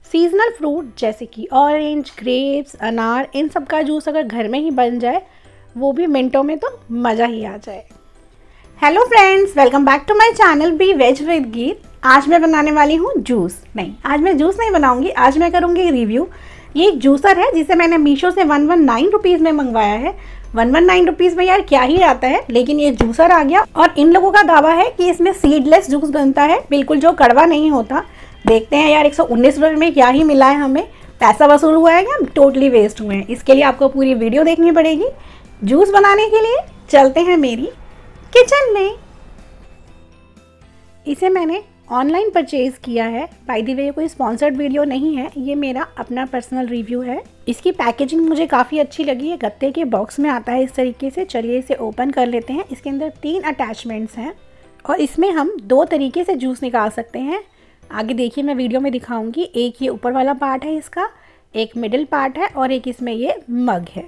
Seasonal fruit जैसे कि orange, grapes, अनार, इन सब का जूस अगर घर में ही बन जाए, वो भी मिनटों में, तो मज़ा ही आ जाए। Hello friends, welcome back to my channel be veg with Geet. आज मैं बनाने वाली हूँ जूस। नहीं, आज मैं जूस नहीं बनाऊंगी, आज मैं करूँगी रिव्यू। ये एक जूसर है जिसे मैंने मीशो से 119 रुपीज़ में मंगवाया है। 119 रुपीज़ में यार क्या ही आता है, लेकिन ये जूसर आ गया। और इन लोगों का दावा है कि इसमें सीडलेस जूस बनता है, बिल्कुल जो कड़वा नहीं होता। देखते हैं यार 119 रुपये में क्या ही मिला है हमें। पैसा वसूल हुआ है या टोटली वेस्ट हुए हैं, इसके लिए आपको पूरी वीडियो देखनी पड़ेगी। जूस बनाने के लिए चलते हैं मेरी किचन में। इसे मैंने ऑनलाइन परचेज़ किया है। बाय द वे ये कोई स्पॉन्सर्ड वीडियो नहीं है, ये मेरा अपना पर्सनल रिव्यू है। इसकी पैकेजिंग मुझे काफ़ी अच्छी लगी है। गत्ते के बॉक्स में आता है इस तरीके से। चलिए इसे ओपन कर लेते हैं। इसके अंदर 3 अटैचमेंट्स हैं और इसमें हम 2 तरीके से जूस निकाल सकते हैं। आगे देखिए, मैं वीडियो में दिखाऊंगी। एक ये ऊपर वाला पार्ट है इसका, एक मिडिल पार्ट है और एक इसमें ये मग है।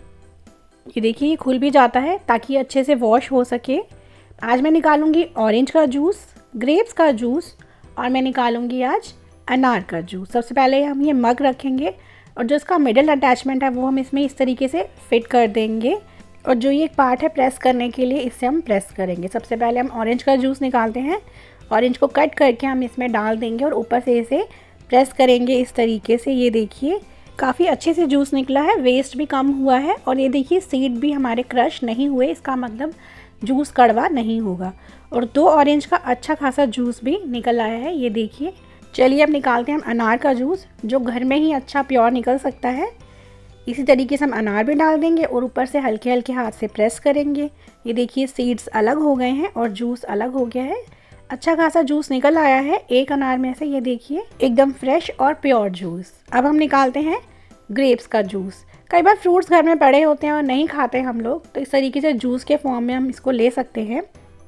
ये देखिए ये खुल भी जाता है ताकि अच्छे से वॉश हो सके। आज मैं निकालूंगी ऑरेंज का जूस, ग्रेप्स का जूस और मैं निकालूंगी आज अनार का जूस। सबसे पहले हम ये मग रखेंगे और जो इसका मिडिल अटैचमेंट है वो हम इसमें इस तरीके से फिट कर देंगे। और जो ये पार्ट है प्रेस करने के लिए, इससे हम प्रेस करेंगे। सबसे पहले हम ऑरेंज का जूस निकालते हैं। ऑरेंज को कट करके हम इसमें डाल देंगे और ऊपर से इसे प्रेस करेंगे इस तरीके से। ये देखिए काफ़ी अच्छे से जूस निकला है, वेस्ट भी कम हुआ है और ये देखिए सीड भी हमारे क्रश नहीं हुए। इसका मतलब जूस कड़वा नहीं होगा। और 2 ऑरेंज का अच्छा खासा जूस भी निकल आया है, ये देखिए। चलिए अब निकालते हैं हम अनार का जूस, जो घर में ही अच्छा प्योर निकल सकता है। इसी तरीके से हम अनार भी डाल देंगे और ऊपर से हल्के हल्के हाथ से प्रेस करेंगे। ये देखिए सीड्स अलग हो गए हैं और जूस अलग हो गया है। अच्छा खासा जूस निकल आया है एक अनार में से। ये देखिए एकदम फ्रेश और प्योर जूस। अब हम निकालते हैं ग्रेप्स का जूस। कई बार फ्रूट्स घर में पड़े होते हैं और नहीं खाते हम लोग, तो इस तरीके से जूस के फॉर्म में हम इसको ले सकते हैं।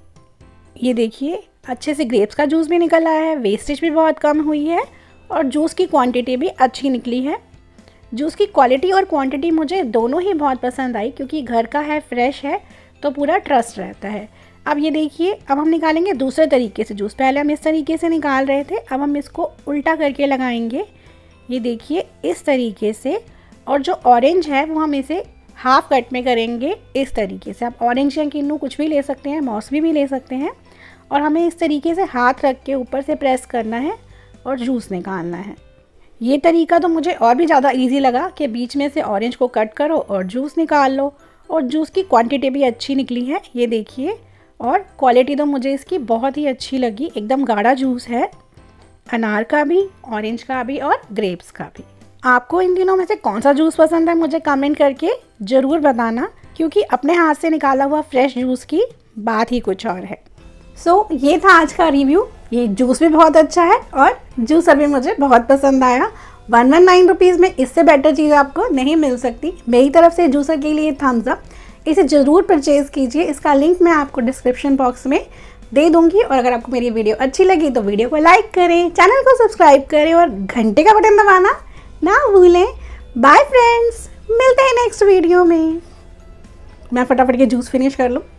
ये देखिए अच्छे से ग्रेप्स का जूस भी निकल आया है, वेस्टेज भी बहुत कम हुई है और जूस की क्वांटिटी भी अच्छी निकली है। जूस की क्वालिटी और क्वांटिटी मुझे दोनों ही बहुत पसंद आई, क्योंकि घर का है, फ्रेश है, तो पूरा ट्रस्ट रहता है। अब ये देखिए, अब हम निकालेंगे दूसरे तरीके से जूस। पहले हम इस तरीके से निकाल रहे थे, अब हम इसको उल्टा करके लगाएंगे। ये देखिए इस तरीके से। और जो ऑरेंज है वो हम इसे हाफ कट में करेंगे इस तरीके से। आप ऑरेंज या किन्नू कुछ भी ले सकते हैं, मौसमी भी ले सकते हैं। और हमें इस तरीके से हाथ रख के ऊपर से प्रेस करना है और जूस निकालना है। ये तरीका तो मुझे और भी ज़्यादा इजी लगा कि बीच में से ऑरेंज को कट करो और जूस निकाल लो। और जूस की क्वांटिटी भी अच्छी निकली है, ये देखिए। और क्वालिटी तो मुझे इसकी बहुत ही अच्छी लगी। एकदम गाढ़ा जूस है, अनार का भी, ऑरेंज का भी और ग्रेप्स का भी। आपको इन दिनों में से कौन सा जूस पसंद है मुझे कमेंट करके ज़रूर बताना, क्योंकि अपने हाथ से निकाला हुआ फ्रेश जूस की बात ही कुछ और है। सो ये था आज का रिव्यू। ये जूस भी बहुत अच्छा है और जूसर भी मुझे बहुत पसंद आया। 119 रुपीज़ में इससे बेटर चीज़ आपको नहीं मिल सकती। मेरी तरफ से जूसर के लिए थम्स अप। इसे ज़रूर परचेज़ कीजिए। इसका लिंक मैं आपको डिस्क्रिप्शन बॉक्स में दे दूंगी। और अगर आपको मेरी वीडियो अच्छी लगी तो वीडियो को लाइक करें, चैनल को सब्सक्राइब करें और घंटे का बटन दबाना ना भूलें। बाय फ्रेंड्स, मिलते हैं नेक्स्ट वीडियो में। मैं फटाफट ये जूस फिनिश कर लूँ।